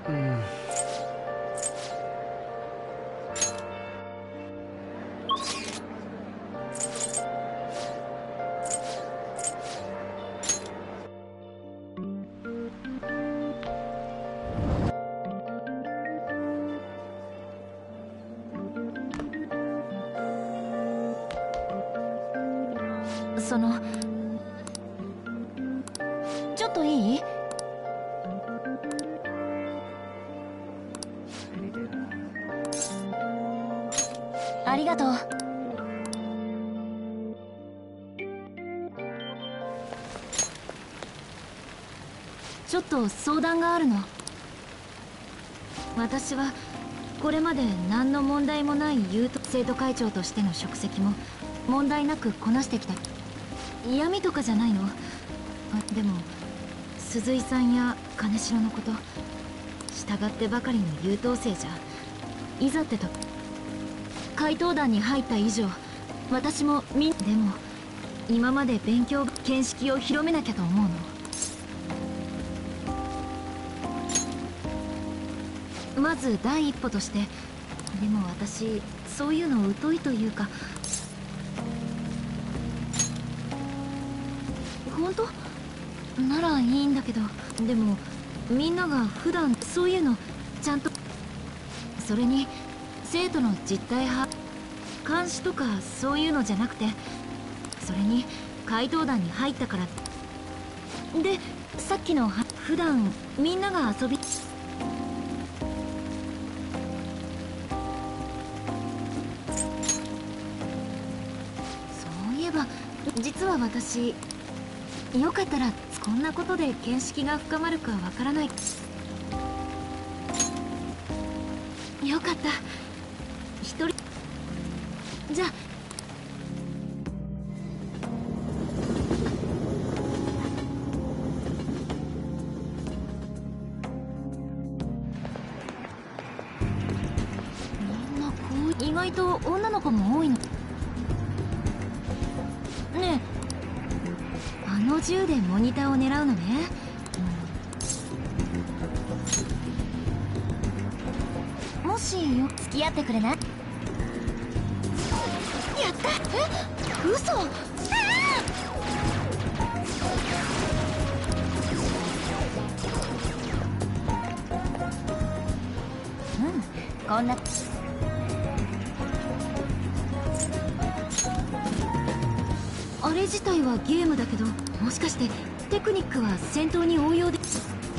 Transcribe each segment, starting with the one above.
うん。 ちょっといい？ありがとう。ちょっと相談があるの。私はこれまで何の問題もない生徒会長としての職責も問題なくこなしてきた。嫌味とかじゃないの。でも鈴井さんや金城のこと、従ってばかりの優等生じゃいざってと怪盗団に入った以上、私もでも今まで見識を広めなきゃと思うの。まず第一歩として。でも私そういうの疎いというか。本当ならいいんだけど、でもみんなが普段そういうのちゃんと。それに生徒の実態監視とかそういうのじゃなくて、それに怪盗団に入ったからで、さっきの普段みんながそういえば実は私、よかったらこんなことで見識が深まるかわからない。よかった。一人じゃあ。みんな意外と女の子も多いの。ねえ、あの銃でモニターを狙うのね。もしよ付き合ってくれない？やった。え、嘘。こんな。あれ自体はゲームだけど、もしかしてテクニックは戦闘に応用で。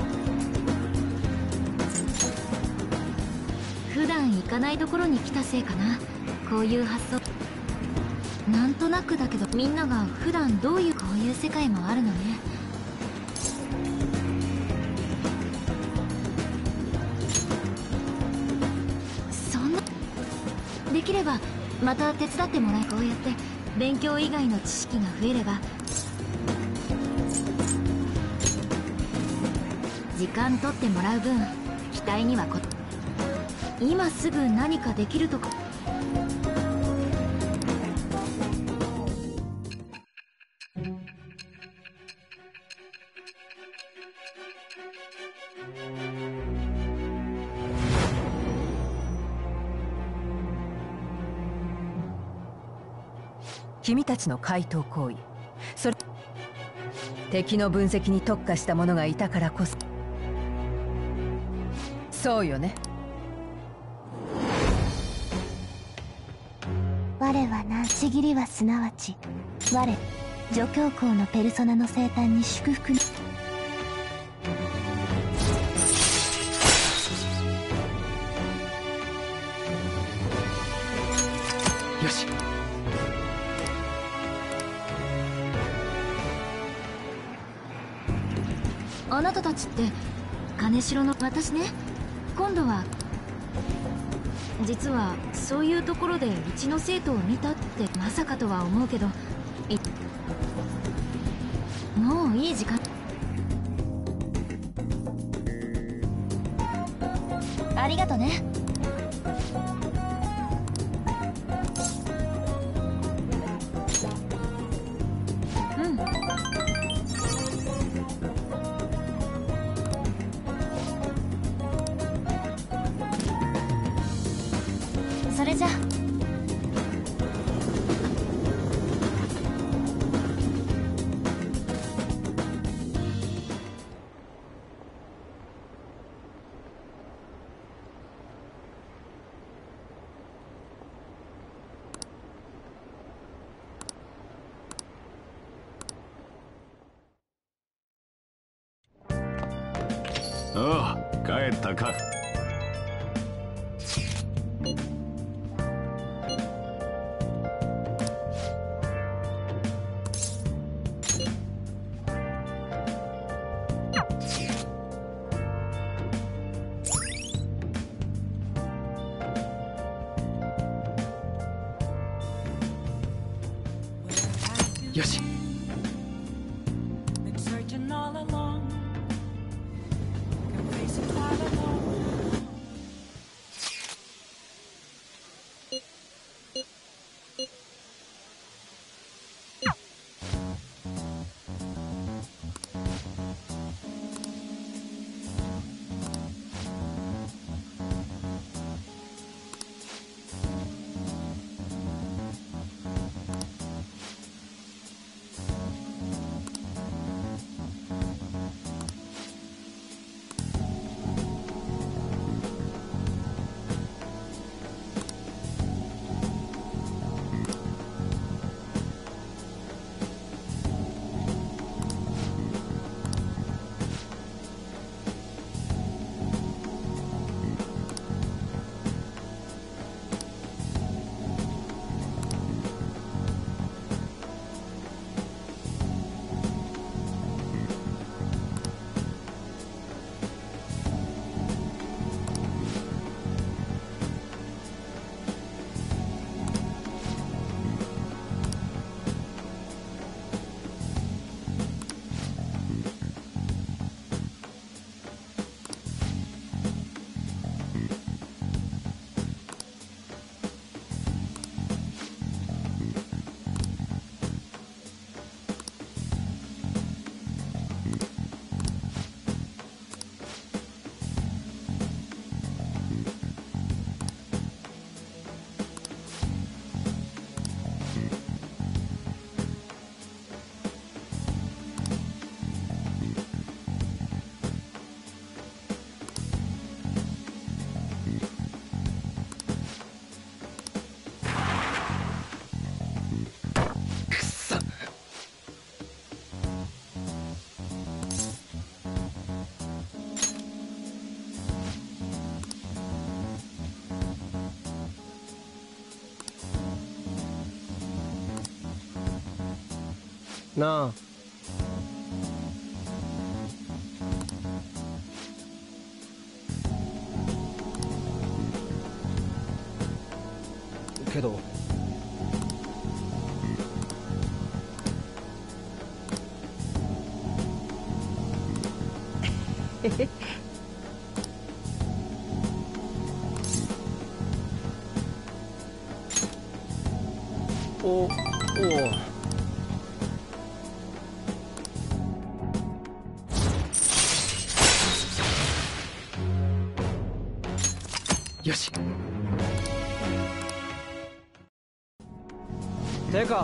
普段行かないところに来たせいかな、こういう発想。なんとなくだけど、みんなが普段こういう世界もあるのね。そんな。できればまた手伝ってもらえ。こうやって勉強以外の知識が増えれば、時間取ってもらう分期待には今すぐ何かできるとか。 君たちの怪盗行為、それ敵の分析に特化した者がいたからこそ。そうよね。 我はな、ちぎりはすなわち我助教皇のペルソナの生誕に祝福の。 よし。 あなたたちって金城の。私ね、今度は実はそういうところでうちの生徒を見たって。まさかとは思うけど、もういい時間。ありがとね。 れじゃ。 ああ、帰ったか。 よし。なあ。けどおおよし。てか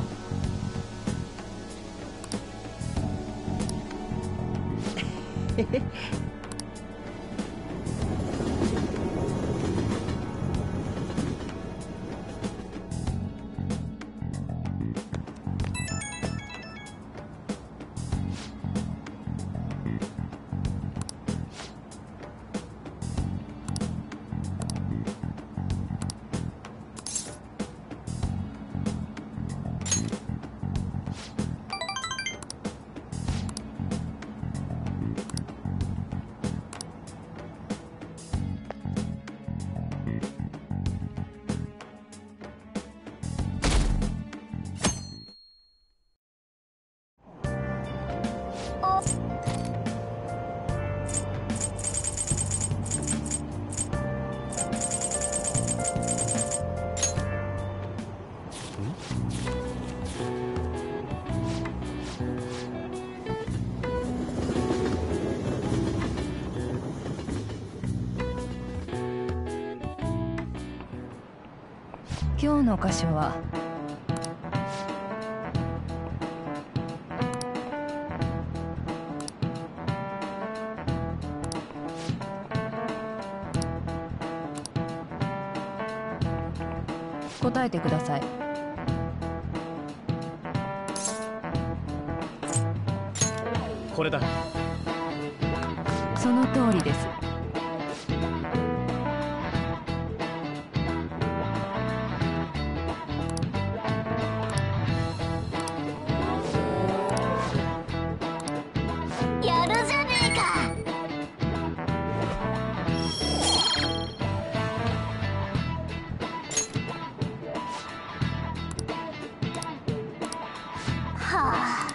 今日の箇所は答えてください。 これだ。 その通りです。 やるじゃねえか。は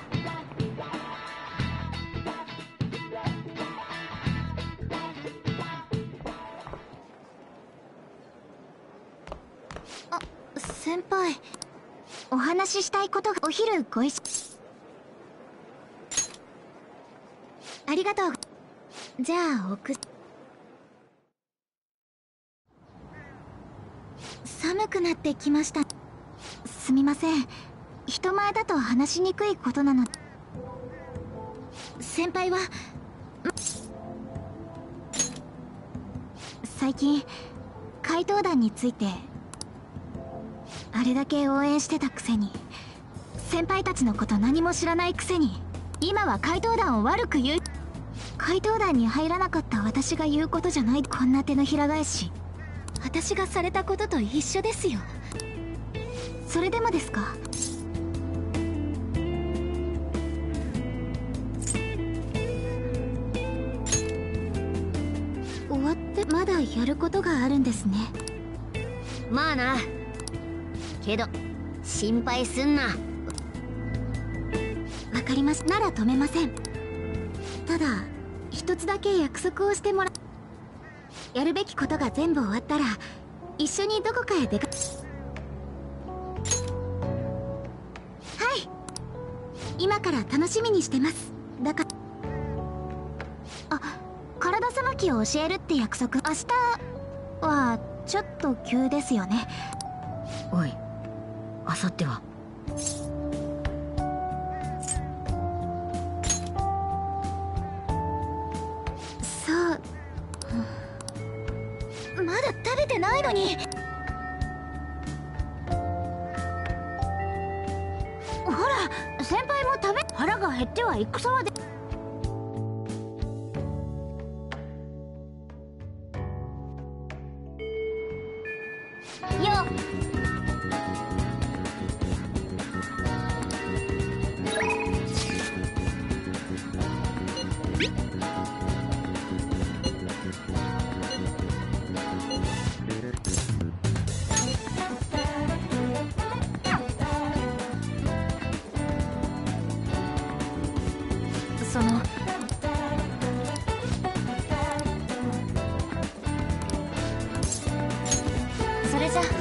あ。先輩、お話ししたいことが。お昼ご一緒。ありがとう。じゃあ寒くなってきました。すみません、人前だと話しにくいことなので。先輩は最近怪盗団についてあれだけ応援してたくせに、先輩たちのこと何も知らないくせに今は怪盗団を悪く言う。怪盗団に入らなかった私が言うことじゃない。こんな手のひら返し、私がされたことと一緒ですよ。それでもですか？終わってまだやることがあるんですね。 まあな。けど心配すんな。 わかります。なら止めません。ただ一つだけ約束をしてもら。やるべきことが全部終わったら一緒にどこかへ出か。はい、今から楽しみにしてます。だから、体さばきを教えるって約束。明日はちょっと急ですよね。 おい、あさっては。 そう、まだ食べてないのに。ほら、先輩も食べ。腹が減っては戦はで。よっ。 そのそれじゃ。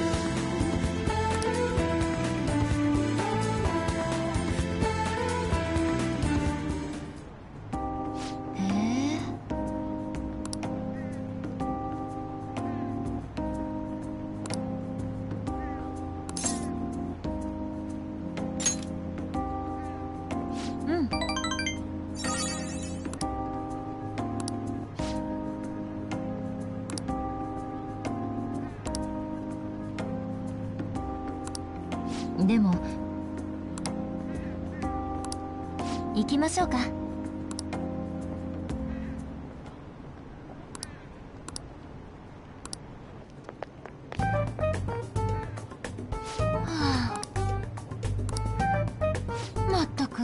でも行きましょうか。はあ、まったく。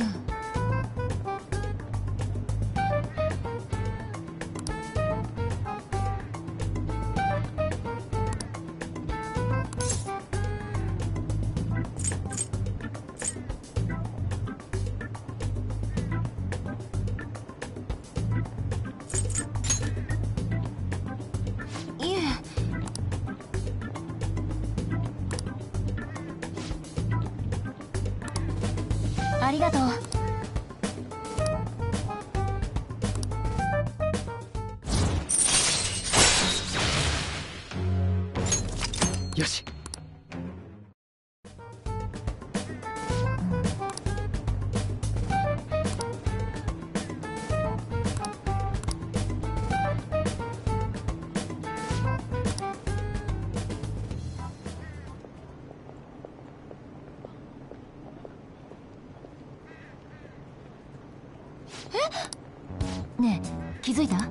ありがとう。 よし。 ねえ、気づいた？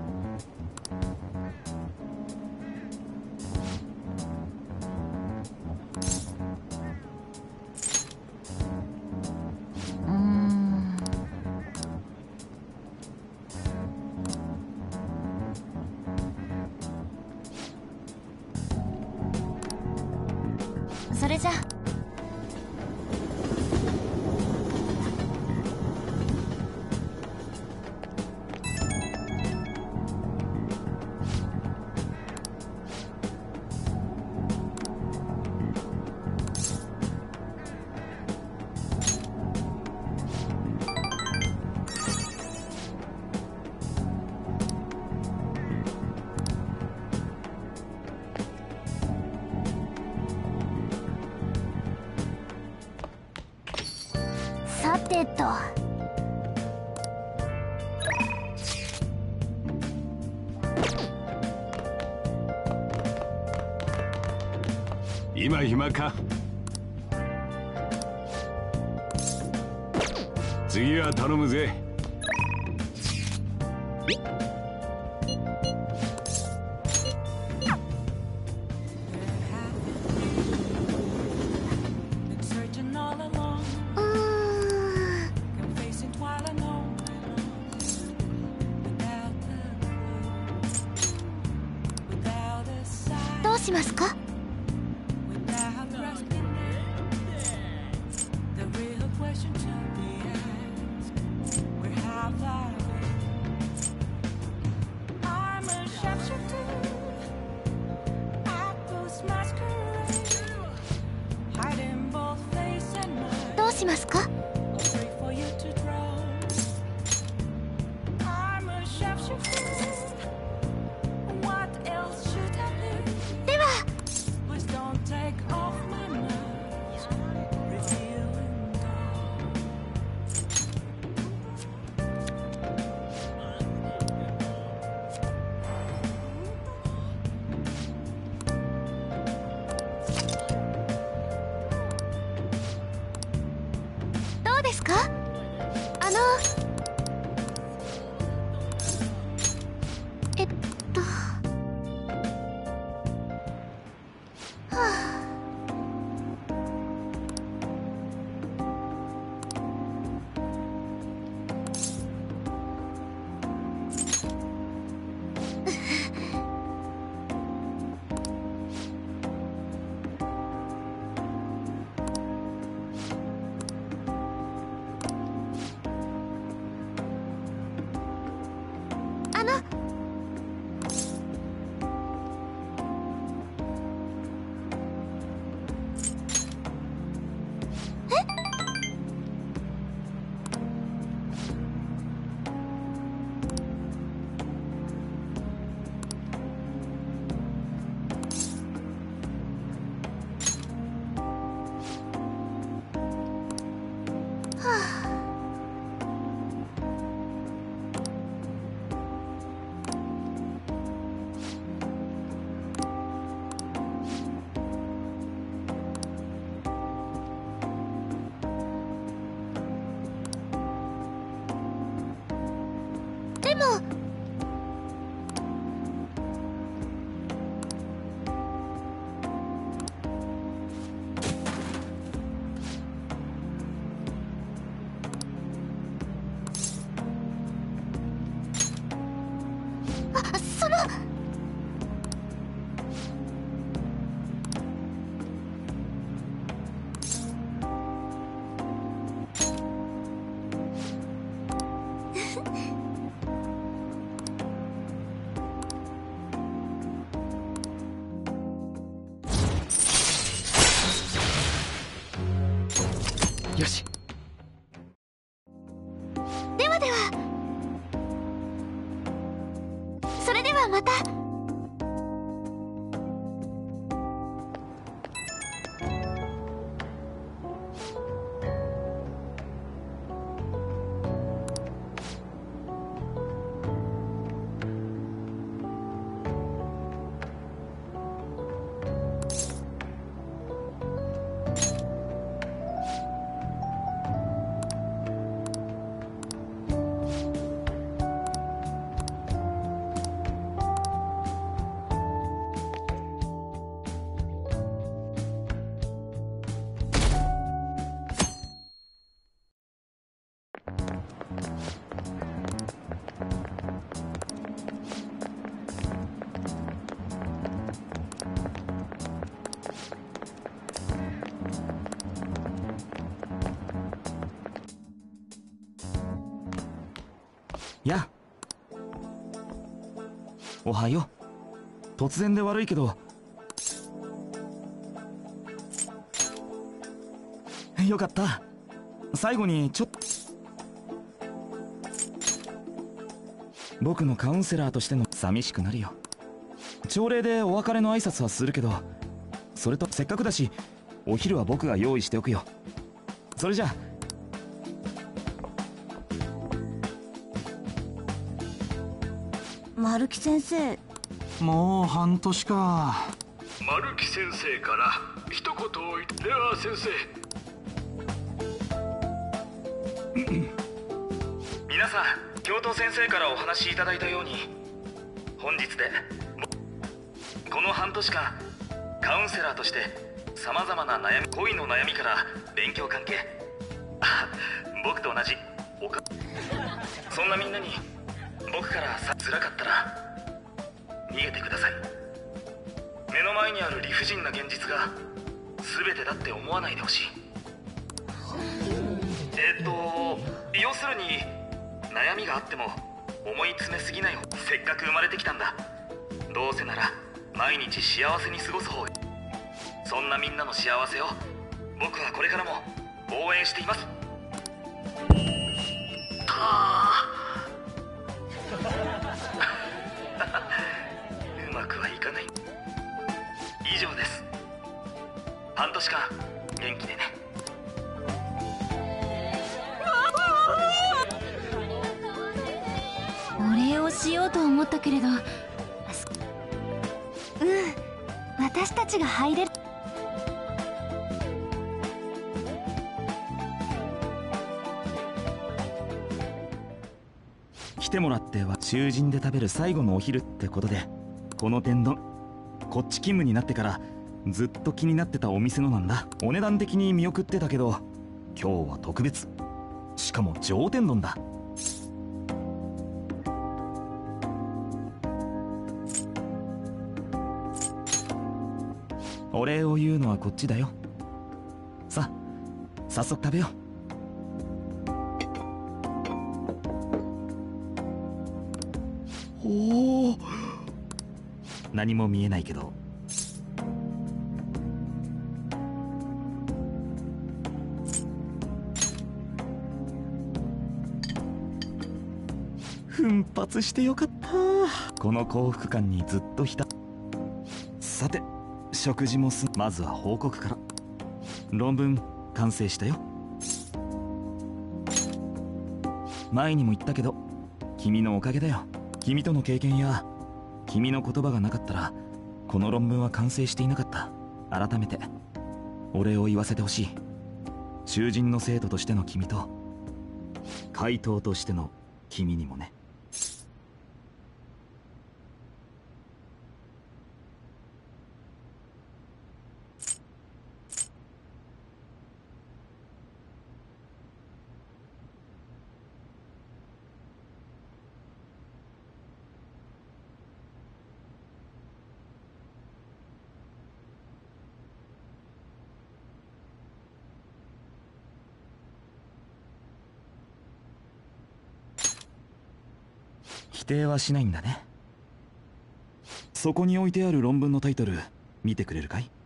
それじゃ。 さてと。 今暇か？次は頼むぜ。 どうしますか？どうしますか？では。どうですか？えっとはあ。でも。その。 よし。 ではでは。それではまた。 や、おはよう。突然で悪いけど。よかった。最後にちょっと僕のカウンセラーとしての寂しくなるよ。朝礼でお別れの挨拶はするけど、それとせっかくだしお昼は僕が用意しておくよ。それじゃあ。 丸木先生、 もう半年か。 丸木先生から一言では先生。 皆さん、教頭先生からお話しいただいたように、本日でこの半年間カウンセラーとしてさまざまな悩み、恋の悩みから勉強関係、僕と同じそんなみんなに僕から辛かったら逃げてください。目の前にある理不尽な現実が全てだって思わないでほしい。要するに悩みがあっても思い詰めすぎない。せっかく生まれてきたんだ。どうせなら毎日幸せに過ごす方が。そんなみんなの幸せを僕はこれからも応援しています。うまくはいかない。以上です。半年間元気でね。 お礼をしようと思ったけれど、 私たちが入れる。 来てもらっては囚人で食べる最後のお昼ってことで、この天丼こっち勤務になってからずっと気になってたお店のなんだ。お値段的に見送ってたけど今日は特別。しかも上天丼だ。お礼を言うのはこっちだよ。さあ早速食べよう。おお、何も見えないけど奮発してよかった。この幸福感にずっとさて食事もまずは報告から。論文完成したよ。前にも言ったけど君のおかげだよ。君との経験や君の言葉がなかったらこの論文は完成していなかった。改めてお礼を言わせてほしい。囚人の生徒としての君と怪盗としての君にもね。否定はしないんだね。そこに置いてある論文のタイトル見てくれるかい？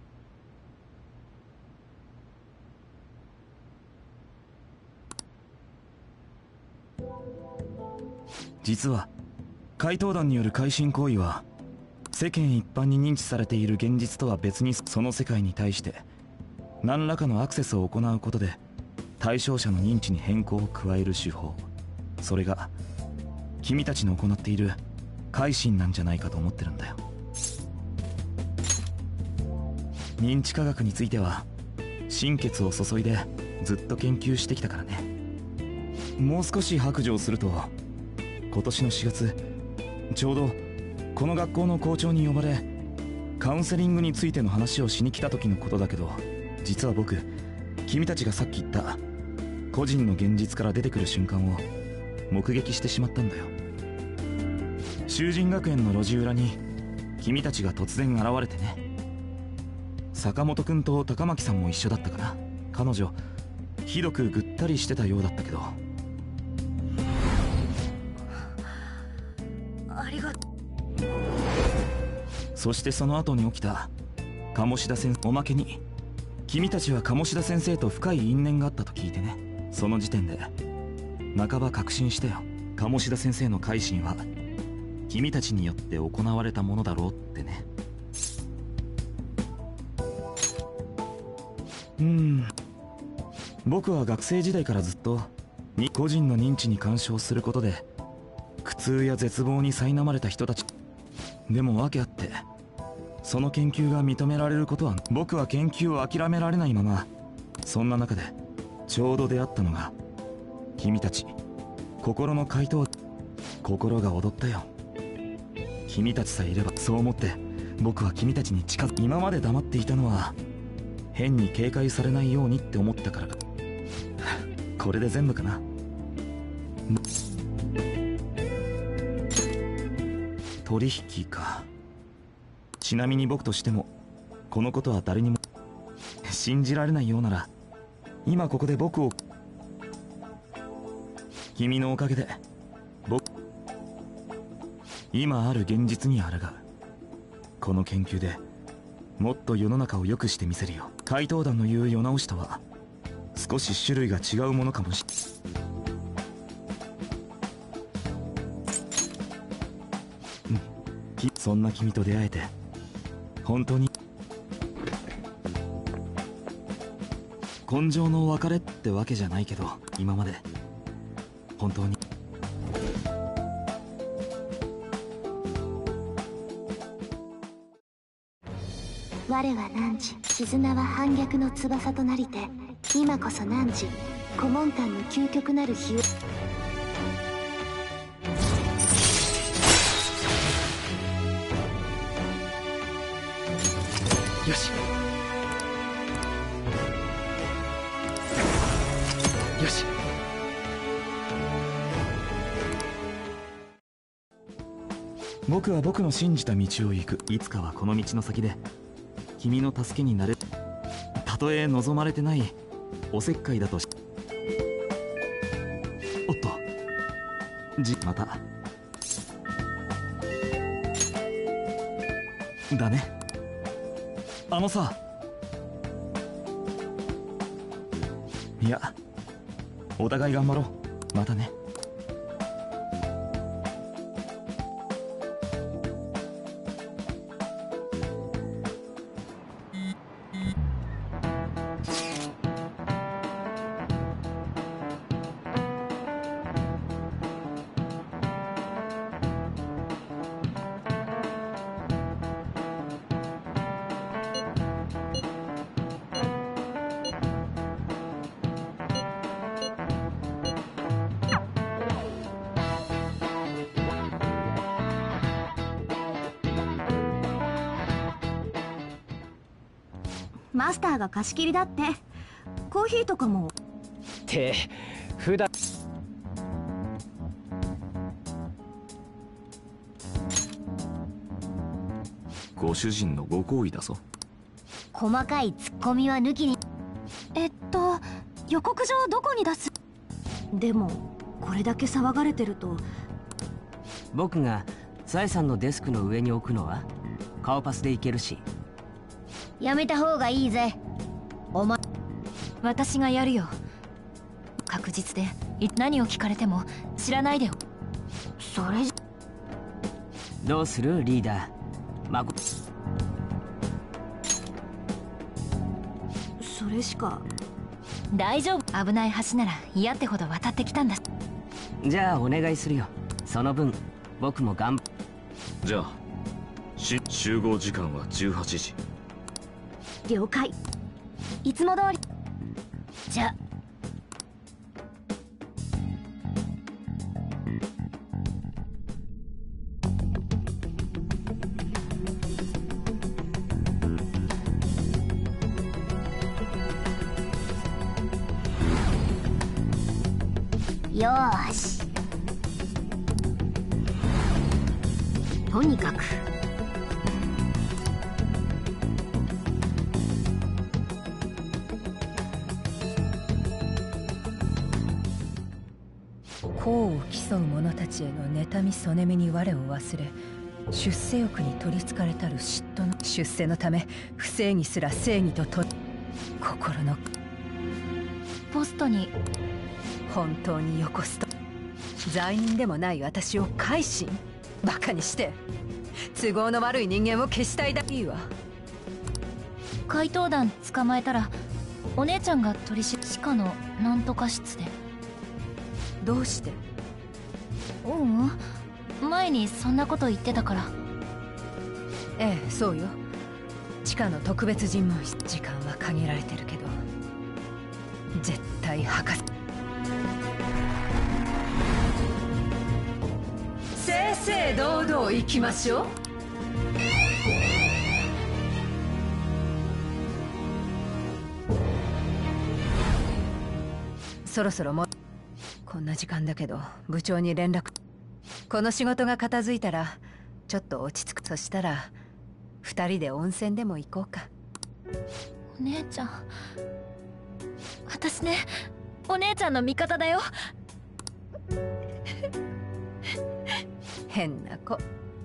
実は怪盗団による改心行為は世間一般に認知されている現実とは別に、その世界に対して何らかのアクセスを行うことで対象者の認知に変更を加える手法、それが君たちの行っている改心なんじゃないかと思ってるんだよ。認知科学については心血を注いでずっと研究してきたからね。もう少し白状すると、今年の4月ちょうどこの学校の校長に呼ばれカウンセリングについての話をしに来た時のことだけど、実は僕君たちがさっき言った個人の現実から出てくる瞬間を目撃してしまったんだよ。囚人学園の路地裏に君たちが突然現れてね。坂本君と高巻さんも一緒だったかな。彼女ひどくぐったりしてたようだったけど、 りがそしてその後に起きた鴨志田先生。おまけに君たちは鴨志田先生と深い因縁があったと聞いてね。その時点で半ば確信したよ。鴨志田先生の改心は君たちによって行われたものだろうってね。僕は学生時代からずっと個人の認知に干渉することで苦痛や絶望に苛まれた人たち。でも訳あってその研究が認められることは、僕は研究を諦められないまま、そんな中でちょうど出会ったのが君たち。心の回答。心が躍ったよ。君たちさえいれば。そう思って僕は君たちに近づく。今まで黙っていたのは変に警戒されないようにって思ったからか。これで全部かな。取引か。ちなみに僕としてもこのことは誰にも信じられないようなら、今ここで僕を、君のおかげで今ある現実に抗う。この研究でもっと世の中を良くしてみせるよ。怪盗団の言う世直しとは少し種類が違うものかもしれない。そんな君と出会えて本当に根性の別れってわけじゃないけど、今まで本当に我は汝、絆は反逆の翼となりて、今こそ汝、古文館の究極なる日を。 よしよし。僕は僕の信じた道を行く。いつかはこの道の先で君の助けになれ。たとえ望まれてないおせっかいだとし。おっとまただね。あのさ、いやお互い頑張ろう。またね。 マスターが貸し切りだって。コーヒーとかもって普段。 ご主人のご好意だぞ。 細かいツッコミは抜きに。 予告状どこに出す？でもこれだけ騒がれてると。 僕がサエさんのデスクの上に置くのは顔パスでいけるし。 やめた方がいいぜ。お前。 私がやるよ。確実で何を聞かれても知らないでよ。 それじゃ。 どうするリーダー。 それしか。 大丈夫。危ない橋なら嫌ってほど渡ってきたんだ。 じゃあお願いするよ。その分僕もじゃあ集合時間は18時。 了解。いつも通り。 じゃ。よーし。とにかく功を競争う者たちへの妬みそねみに我を忘れ、出世欲に取りつかれたる嫉妬の出世のため、不正義すら正義と心のポストに本当によこすと、罪人でもない私を改心バカにして都合の悪い人間を消したいだ。いいわ。 怪盗団捕まえたらお姉ちゃんが取りし地下のなんとか室で。 どうして？ 前にそんなこと言ってたから。 ええ、そうよ。地下の特別尋問室、時間は限られてるけど絶対博士。正々堂々行きましょう。そろそろもこんな時間だけど部長に連絡。この仕事が片付いたらちょっと落ち着く。そしたら2人で温泉でも行こうか。 お姉ちゃん、私ね、お姉ちゃんの味方だよ。 変な子。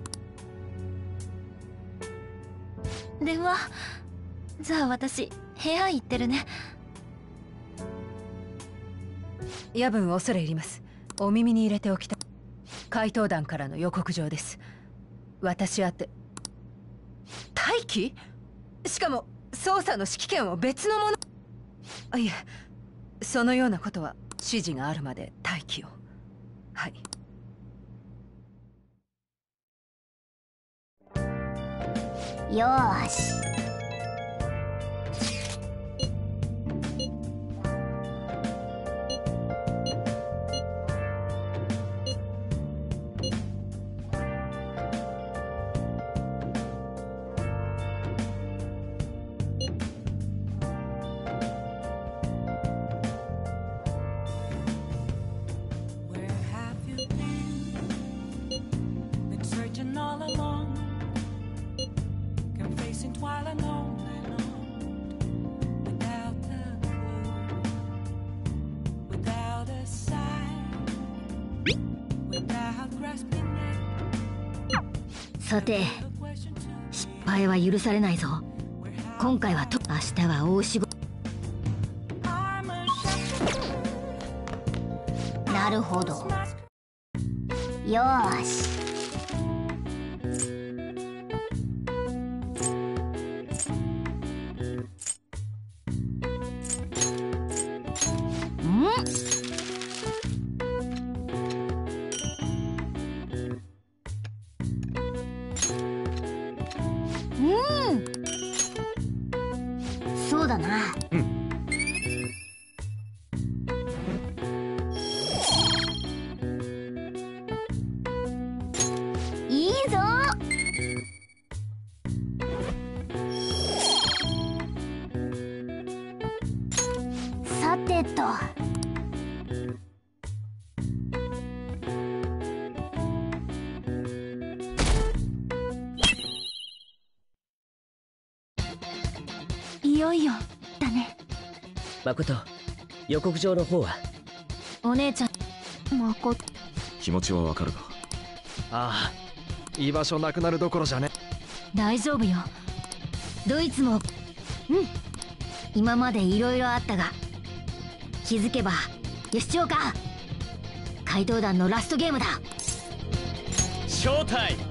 電話。じゃあ私部屋行ってるね。 夜分恐れ入ります。お耳に入れておきたい。怪盗団からの予告状です。私宛て。待機？しかも捜査の指揮権を別のもの。いえ、そのようなことは指示があるまで待機を。はい。 よーし。 さて、失敗は許されないぞ。今回は明日は大仕事。 なるほど。よーし。そうだな。いいぞ。さてと。いよいよだね。 誠、予告状の方は？ お姉ちゃん、 誠。 気持ちはわかるが。 ああ、居場所なくなるどころじゃね。 大丈夫よ。 どいつも今までいろいろあったが、気づけばよし長か。怪盗団のラストゲームだ。 ショータイム。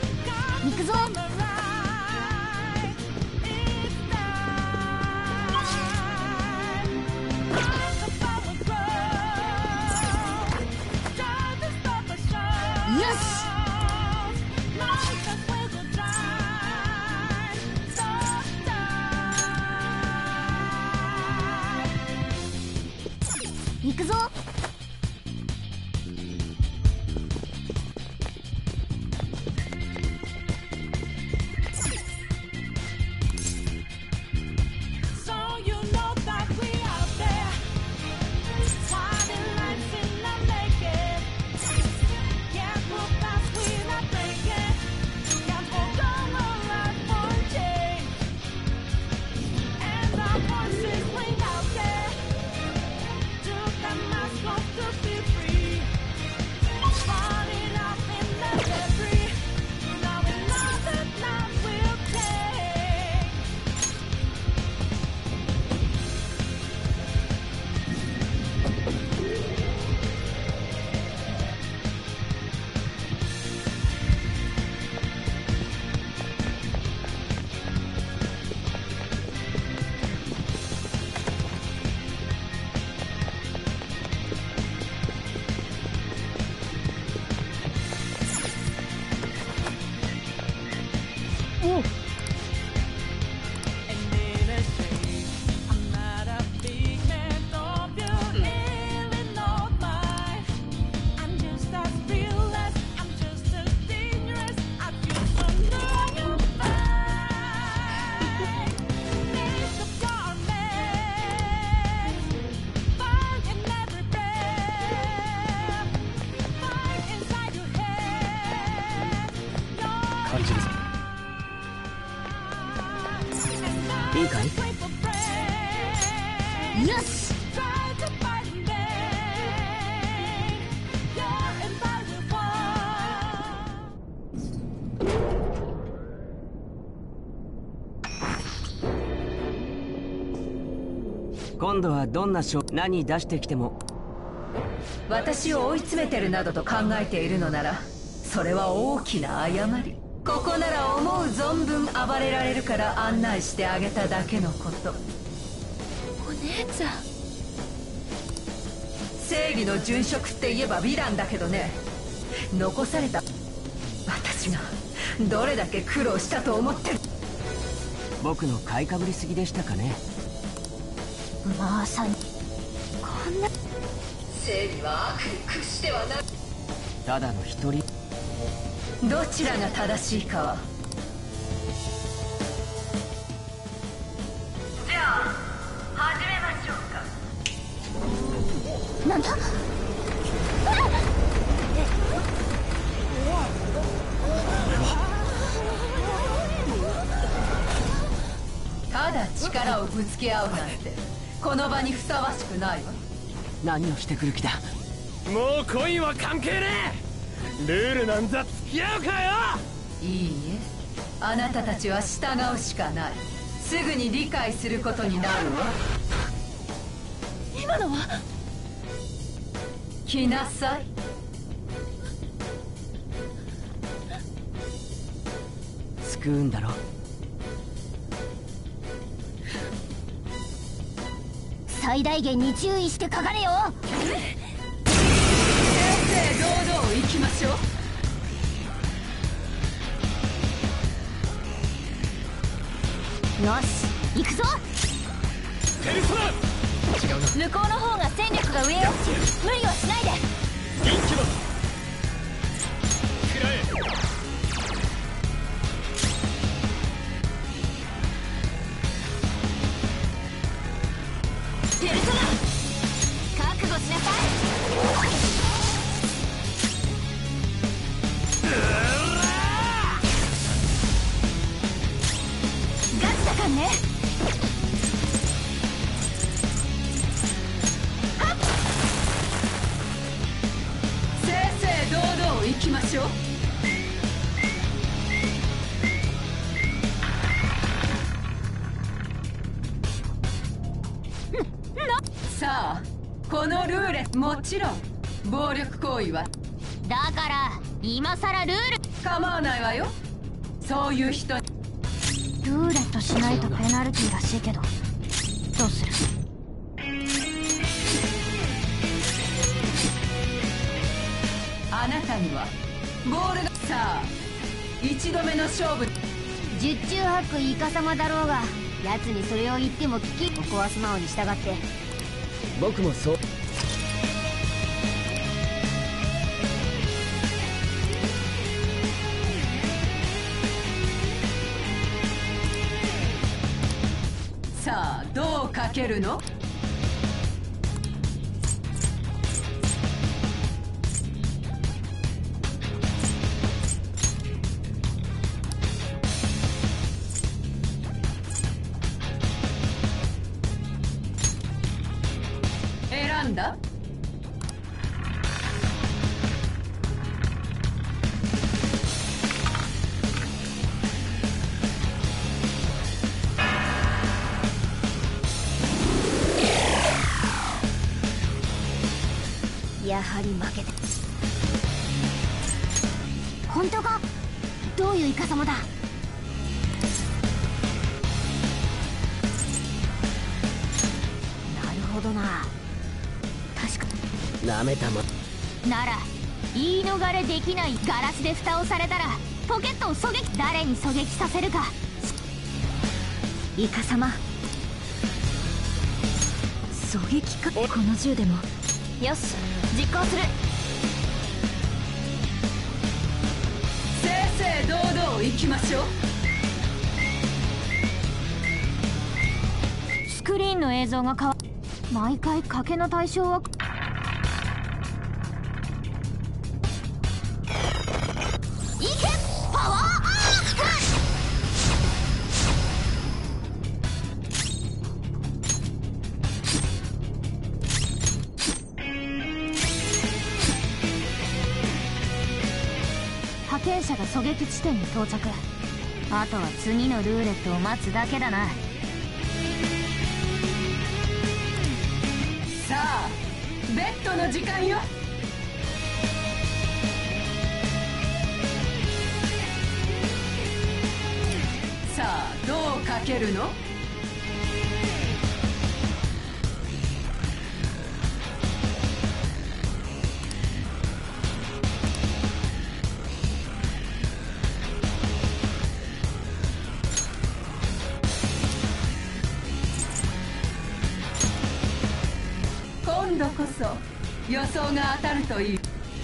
行くぞ。 いいかい？ よし。 今度はどんな何出してきても。 私を追い詰めてるなどと考えているのなら、それは大きな誤り。ここなら思う存分暴れられるから案内してあげただけのこと。 お姉ちゃん。 正義の殉職って言えばヴィランだけどね、残された私がどれだけ苦労したと思ってる。 僕の買いかぶりすぎでしたかね。 まさにこんな正義は悪に屈してはなら。 ただの一人。 どちらが正しいかは。じゃあ始めましょうか。 なんだ？ ただ力をぶつけ合うなんてこの場にふさわしくないわ。 何をしてくる気だ。 もうコインは関係ねえ。ルールなんざ付き合うかよ。 いいえ、あなたたちは従うしかない。すぐに理解することになるわ。 今のは？ 来なさい。 救うんだろ。 最大限に注意してかかれよ。 正々堂々行きましょう。 よし、行くぞ。 ペルソナ。違うな。 向こうの方が戦力が上よ。無理はしないで。 インキュバス食らえ。 ペルソナ、覚悟しなさい。ガチだかんね。 正々堂々行きましょう。さあ、このルーレもちろん暴力行為はだから今さらルール構わないわよ。そういう人に。 ルーレットしないとペナルティーらしいけど、どうする？ あなたにはボールが。さあ、一度目の勝負。 十中八九イカ様だろうが、奴にそれを言っても聞き、ここは素直に従って。 僕もそう。 さあ、どうかけるの？選んだ？ やはり負けて。本当か？どういうイカ様だ？なるほどな。確かなめたま。 なら言い逃れできない。ガラスで蓋をされたらポケットを狙撃。誰に狙撃させるか。イカ様、 狙撃か。この銃でも。よし、実行する。 正々堂々行きましょう。 スクリーンの映像が変わ。毎回賭けの対象は。いけパワーアー戦車が狙撃地点に到着。あとは次のルーレットを待つだけだな。 さあベッドの時間よ。さあどうかけるの？今度こそ予想が当たるといい。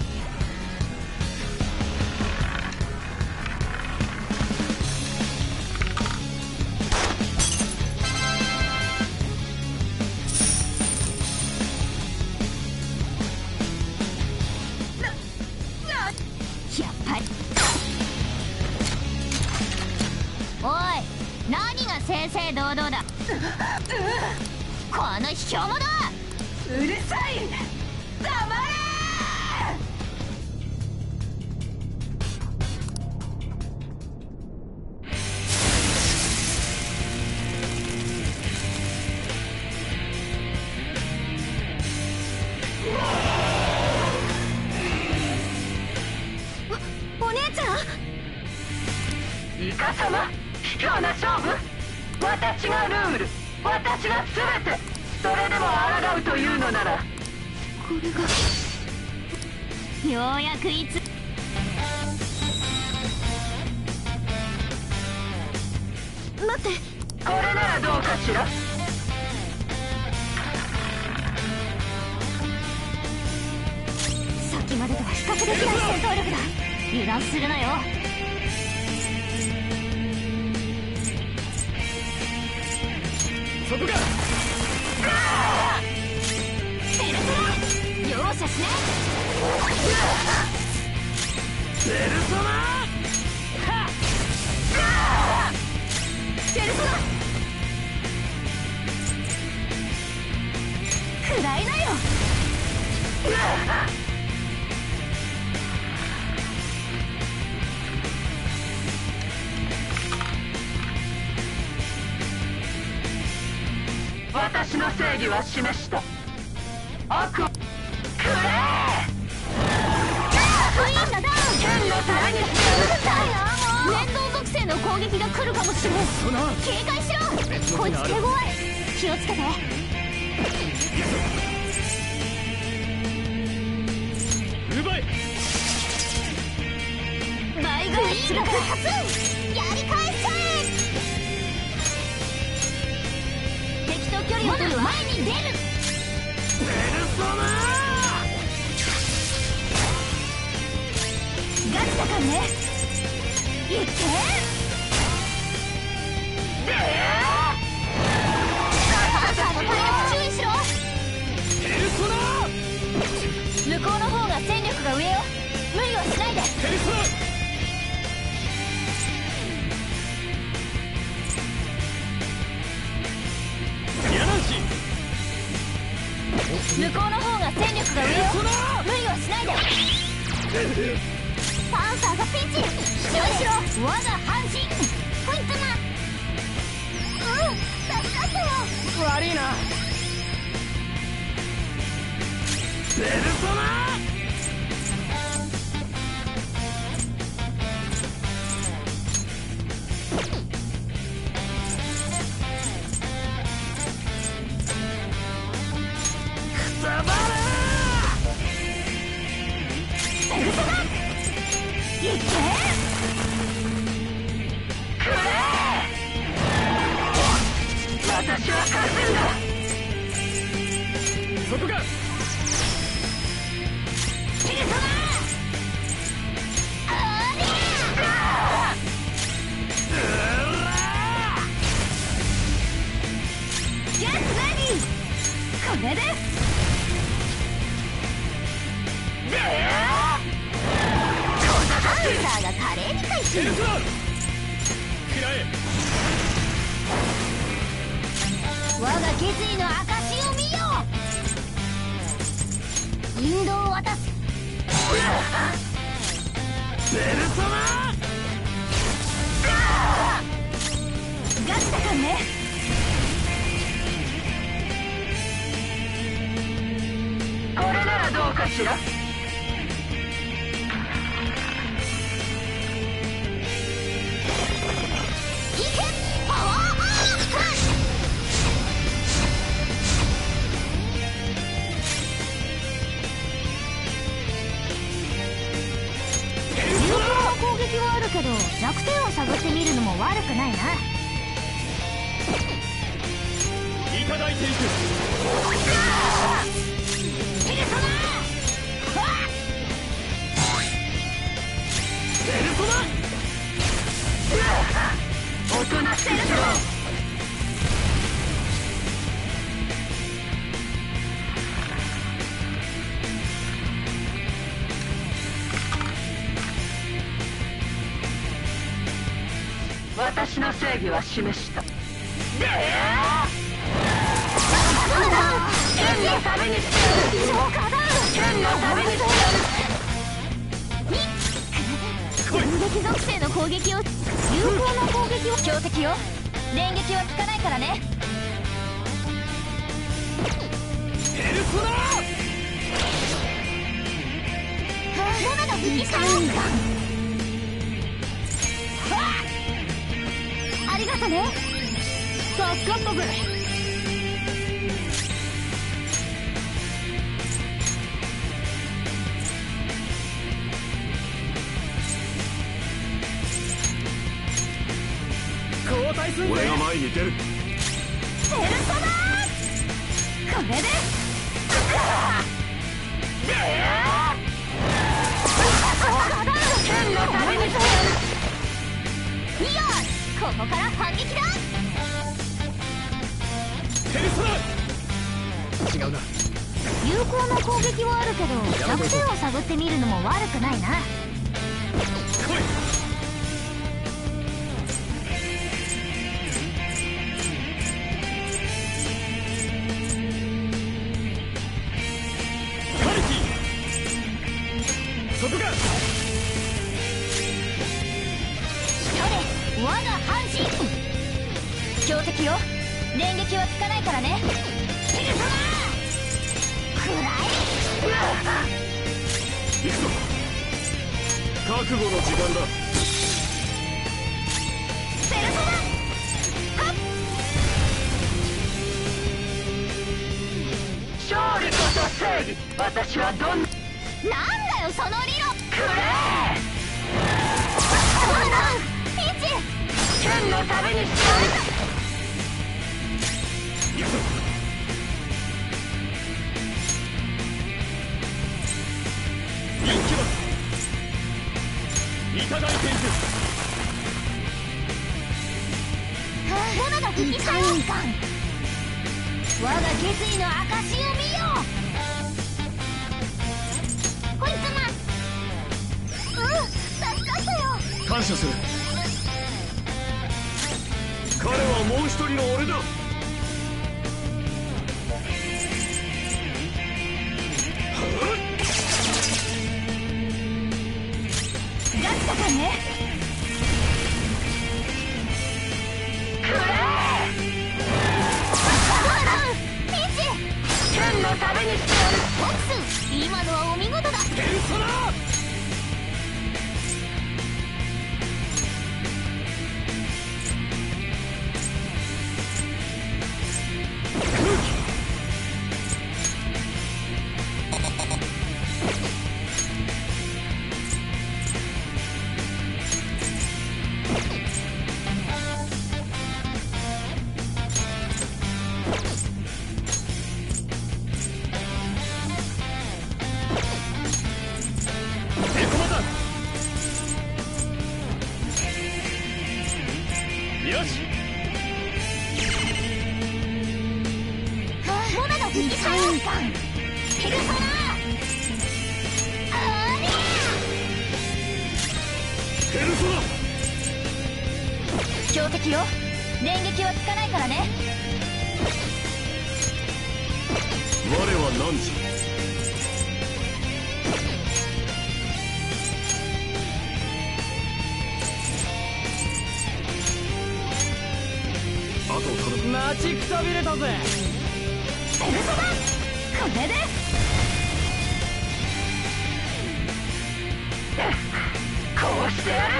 やっぱり。おい、何が正々堂々だ。この卑怯者！ うるさい！黙れ！ お姉ちゃん！ イカ様、卑怯な勝負。私がルール、私が全て。それでも抗うというのなら、 これがようやくいつ。 待って、 これならどうかしら。 さっきまでとは比較できない戦闘力だ。油断するなよ。 そこか。 ペルソナ容赦しない。 ペルソナペルソナくらいなよ。 私の正義は示した。悪をくれ。 クイーンだダウン。 剣のためにして連動属性の攻撃が来るかもしれない。警戒しろ。こいつ手強い。気をつけて。 奪え。 バイクイーンが復活。やり返せ。敵と距離を取る前に出る。 ペルソナガチだからね。いってパンサーの体力注意しろ。 ペルソナ向こうの方が戦力が上よ。無理はしないで。 ペルソナヤナンシ向こうの方が戦力が上よ。無理はしないで。パンサーがピンチ。注意しろ。我が半身ポイントな。助かったよ。 悪いな。ペルソナくたばれ。 ペルソナいけ。 くれ。私は勝つんだ。 そこか。 ペルソナゲットレディー。これでパンサーが華麗に回収。 ペルソナ食らえ。 我が決意の証を見よ。引導を渡す。 ペルソナガチだからね。 これならどうかしら。 攻撃はあるけど弱点を探ってみるのも悪くないな。 いただいていく。 ペルソナペルソナおとなしいぞ。私の正義は示した。剣のためにしてやる。剣のためにして攻撃属性の攻撃を有効な攻撃を強敵よ。連撃は効かないからね。 ペルソナダメだビキさん。ありがとね。助かったぜ。 交代すんぜ。俺が前に出る。 ペルソナこれで剣のためにしてやる。 よし、ここから反撃だ。 ペルソナ違うな。 有効な攻撃はあるけど弱点を探ってみるのも悪くないな。 来い。カルキそこか。 我が半身強敵よ。連撃は効かないからね。ペルソナくらえ。 行くぞ。覚悟の時間だ。 ペルソナはっ。 勝利こそ正義。私はどんな。 なんだよその理論。 くれ。 ピンチ。 剣のためにしてやる。 行くぞ。人気馬いただいていく。 ダメだ敵サイン感。我が決意の証を見よう。こいつま助かったよ。 感謝する。彼はもう一人の俺だ。 ガチだからね。 くれ。 ピンチ。 剣のためにしてやる。 ボックス今のはお見事だ。 ペルソナよし。 モナの敵サイン感。ペルソナありゃ。 ペルソナ強敵よ。連撃は効かないからね。 我は何時。 後を頼む。待ちくたびれたぜ。 ペルソナこれでこうしてやる。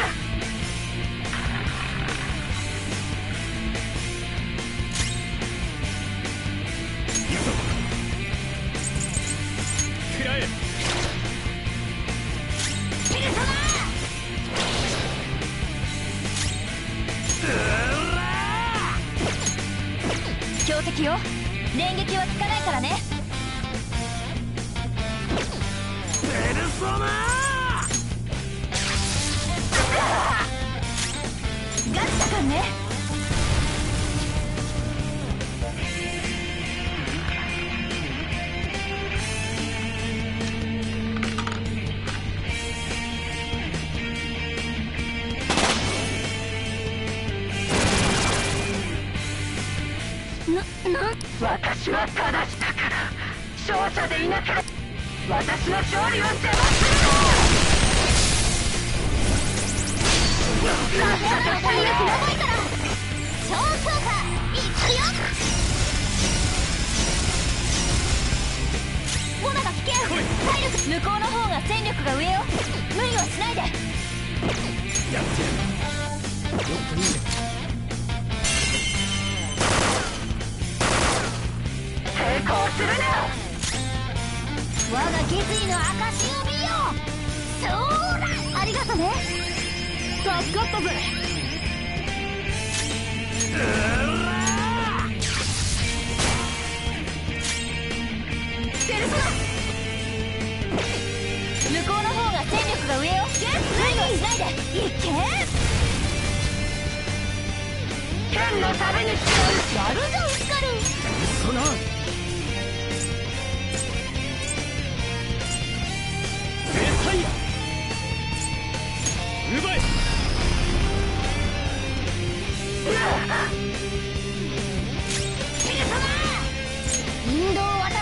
食らえ。 ペルソナ強敵よ。連撃は効かないからね。 ペルソナガチだからね。私は正したから勝者でいなければ私の勝利を邪魔するな。体力やばいから超強化いくよ。モナが危険。体力向こうの方が戦力が上よ。無理はしないで。 やってやる。もっといいね。 抵抗するな。我が決意の証を見よう。そうだ。ありがとね。助かったぜ。ペルソナ向こうの方が戦力が上よ。無理はしないで。いけ。剣のためにしてやるぞウスカル。 そな奪え。 ペルソナ引導を渡す。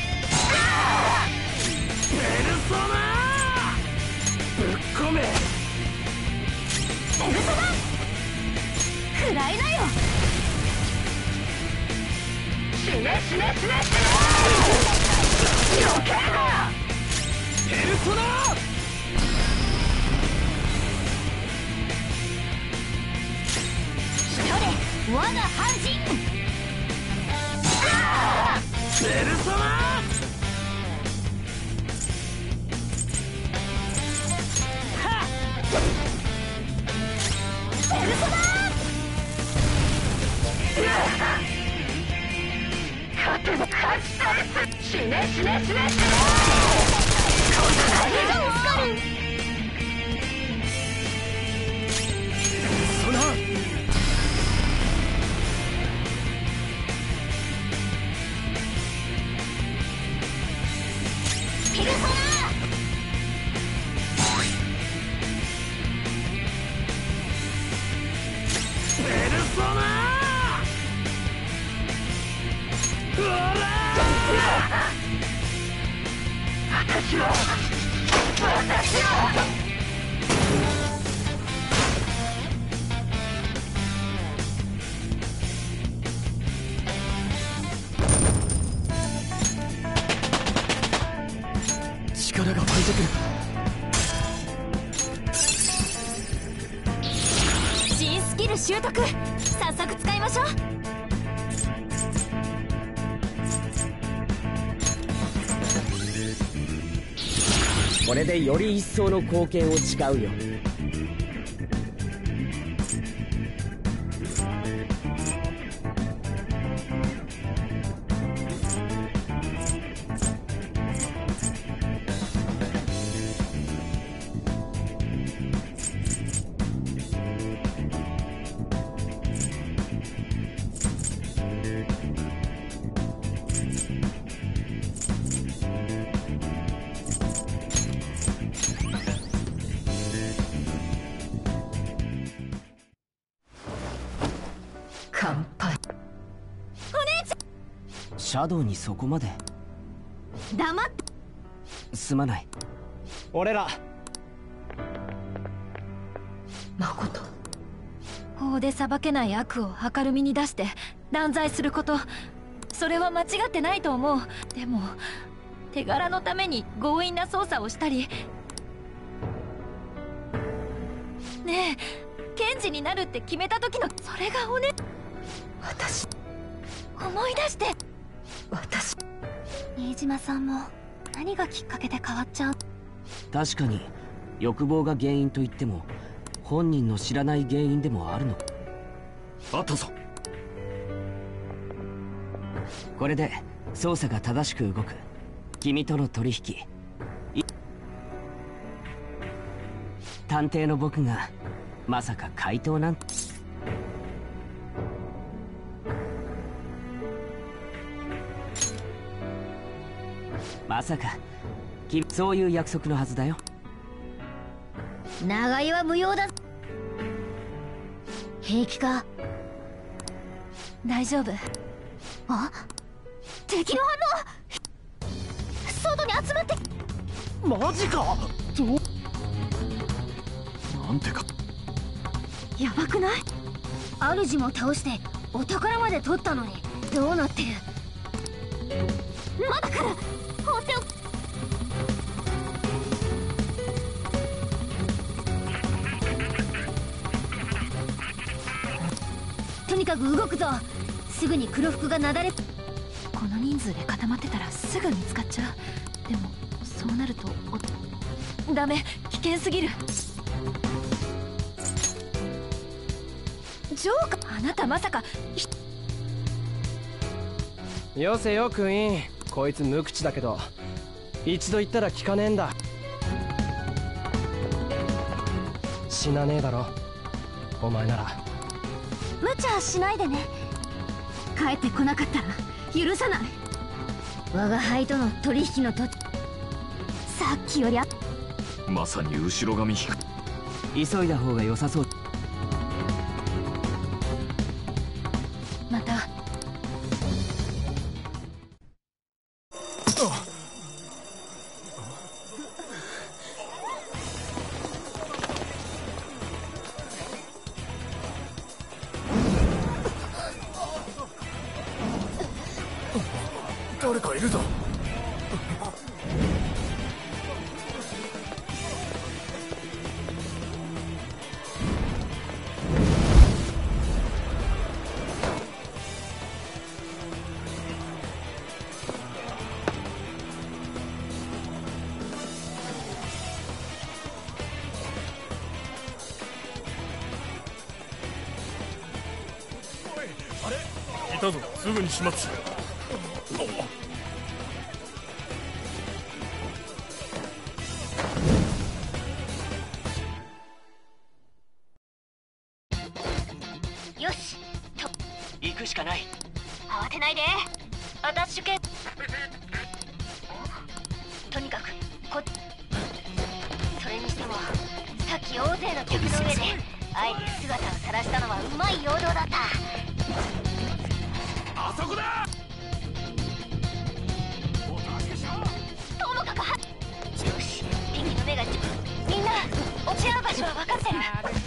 ペルソナぶっ込め。 ペルソナ食らいなよ。死ね死ね死ね死ね。避けるな。 ペルソナ我が半身。 ペルソナペルソナ勝てば勝ちされす。死ね死ね死ね死ね。こんな大変が見つかる。 そなペルソナペルソナうわら私は力が湧いてくる。 新スキル習得。早速使いましょう。 これでより一層の貢献を誓うよ。 乾杯。 シャドウにそこまで。 黙って。 すまない。 俺ら誠。 お法で裁けない悪を明るみに出して断罪すること、それは間違ってないと思う。でも手柄のために強引な捜査をしたり、ねえ、検事になるって決めた時のそれが私思い出して。 新島さんも何がきっかけで変わっちゃう？ 確かに欲望が原因と言っても本人の知らない原因でもあるの。 あったぞ。 これで捜査が正しく動く。君との取引、探偵の僕がまさか怪盗なんて。まさか君、そういう約束のはずだよ。 長居は無用だ。平気か？ 大丈夫。 あ、敵の反応！外に集まって。 マジか。 なんてか。 やばくない？ 主も倒してお宝まで取ったのにどうなってる？ まだ来る。放っておく。 とにかく動くぞ。すぐに黒服がなだれ。 この人数で固まってたらすぐ見つかっちゃう。でもそうなるとダメ、危険すぎる。ジョーカー、あなたまさか。 よせよクイーン、こいつ無口だけど一度言ったら聞かねえんだ。死なねえだろお前なら。 無茶しないでね。帰ってこなかったら許さない。 我が輩との取引のさっきよりまさに後ろ髪引く。 急いだ方が良さそう。 また。 誰かいるぞ。あれ、いたぞ。すぐに始末。 よしと行くしかない。 慌てないで。アタッシュ系。とにかくそれにしてもさっき大勢の客の上であえて姿を晒したのはうまい陽動だった。 あそこだ。 ともかくよし、敵の目がみんな落ち合う場所は分かってる。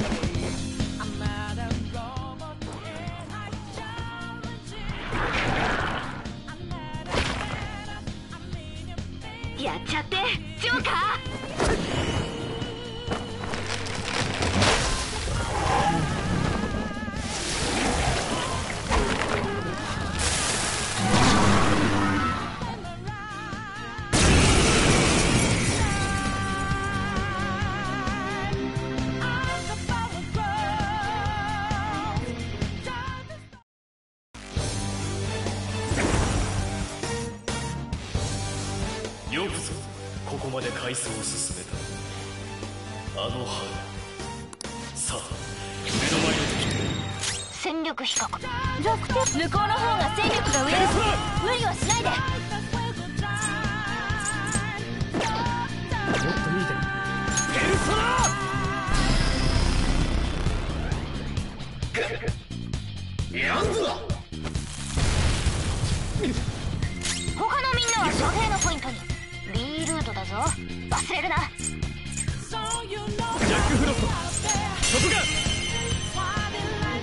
やっちゃってジョーカー。 よくぞここまで階層を進めた。あの春、さあ目の前の敵。 戦力比較。 弱点。向こうの方が戦力が上です。無理はしないで。 もっと見て。ペルソナ。 やんぞ。 他のみんなは所定のポイントに。B ルートだぞ、忘れるな。 ジャックフロスト、そこか。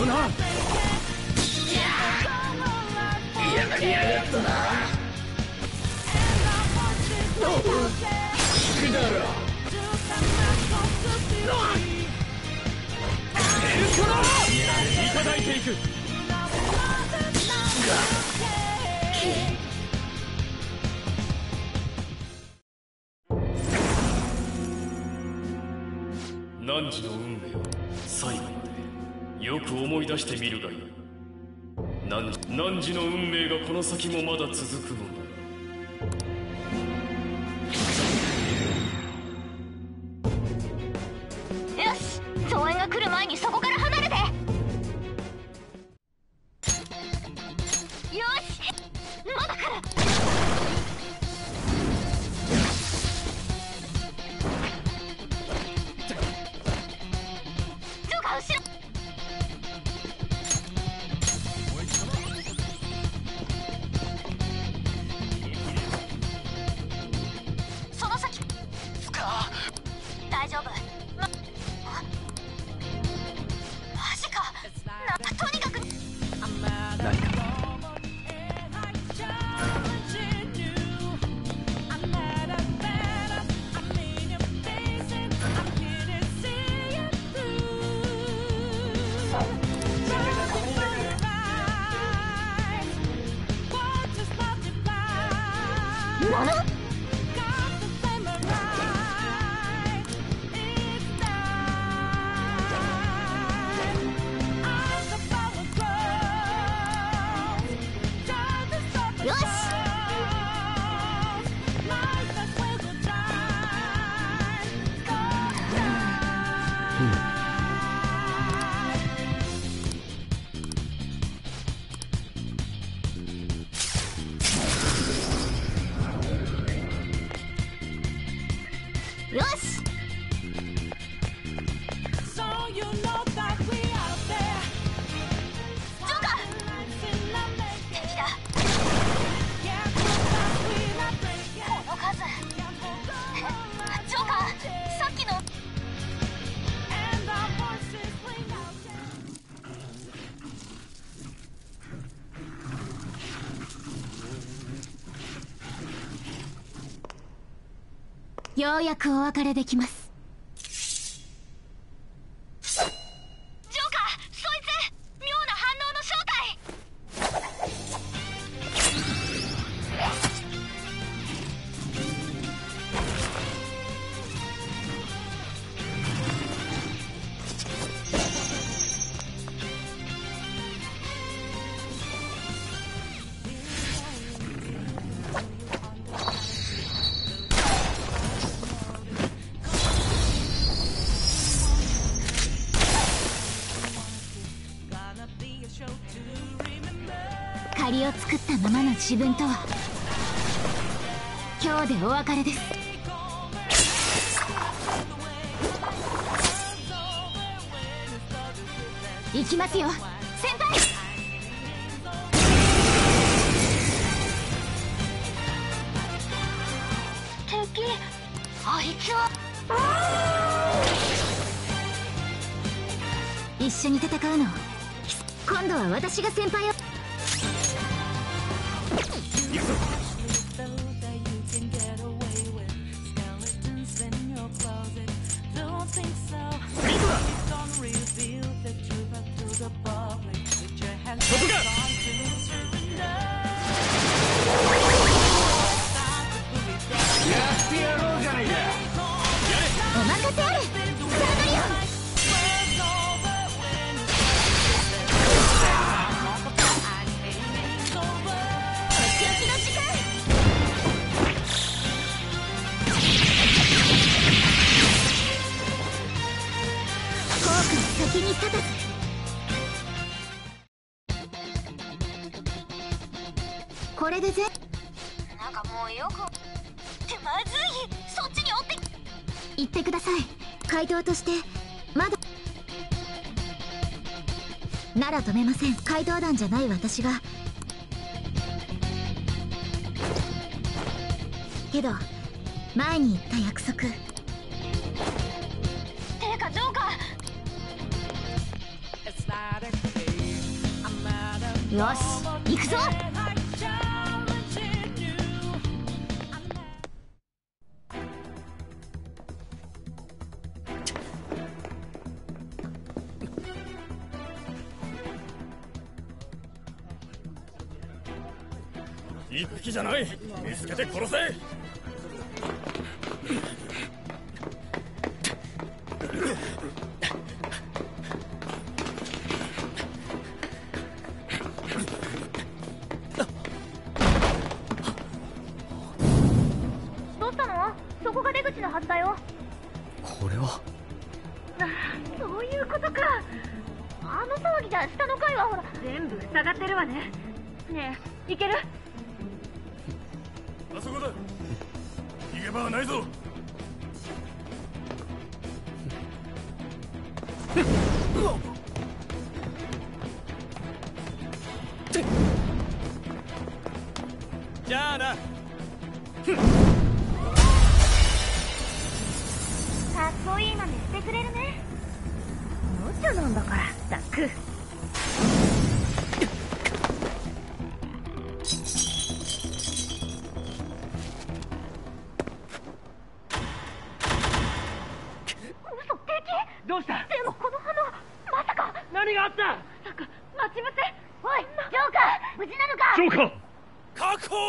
とな。嫌がりやがったな。引くだろ。エルトラいただいていく。汝の運命を最後までよく思い出してみるがいい。汝の運命がこの先もまだ続くのなら。よし、増援が来る前にそこから離れて。よし、まだ来る。ジョーカー後ろ。その先大丈夫。マジか。とにかく何か。 よし。よし。ようやくお別れできます。ジョーカー、そいつ妙な反応の正体。借りを作ったままの自分とは今日でお別れです。行きますよ先輩。敵、あいつは一緒に戦うの。今度は私が先輩を。お任せあれ、サードリオン。先に立たず。これでなんかもうよくってまずい。そっちに追って行ってください。怪盗としてまだなら止めません。怪盗団じゃない私が。けど前に言った約束。てかジョーカー、 よし行くぞ。 一匹じゃない。見つけて殺せ。 どうしたの？そこが出口のはずだよ。 これはそういうことか。あの騒ぎじゃ下の階はほら全部塞がってるわね。ねえ、行ける？ あそこだ。逃げ場はないぞ。じゃあな。 かっこいいまねしてくれるね。無茶なんだからザック。 どうした？ でもこの花まさか。 何があった？ まさか待ち伏せ。おいジョーカー、無事なのか？ ジョーカー確保。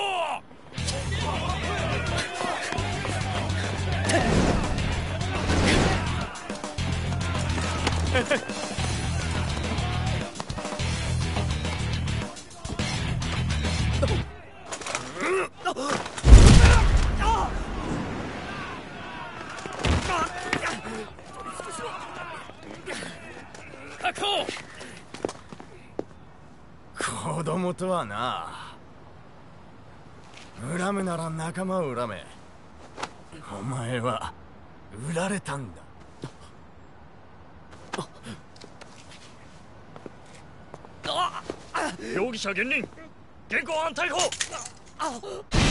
確保。 子供とはな。恨むなら仲間を恨め。お前は売られたんだ。 容疑者現任。現行犯逮捕。